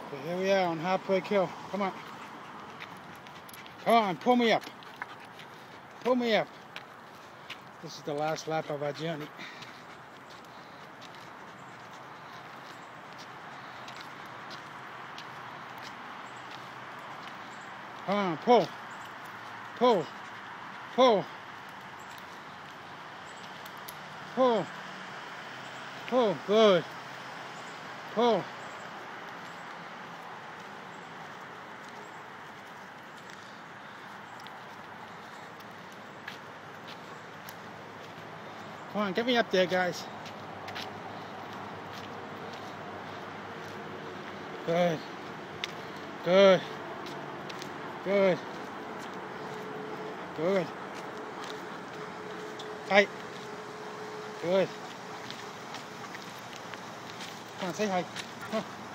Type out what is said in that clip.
Okay, here we are on Heartbreak Hill. Come on. Come on, pull me up. Pull me up. This is the last lap of our journey. Come on, pull. Pull. Pull. Pull. Pull. Good. Pull. Come on, get me up there, guys. Good. Good. Good. Good. Hi. Good. Come on, say hi. Come on.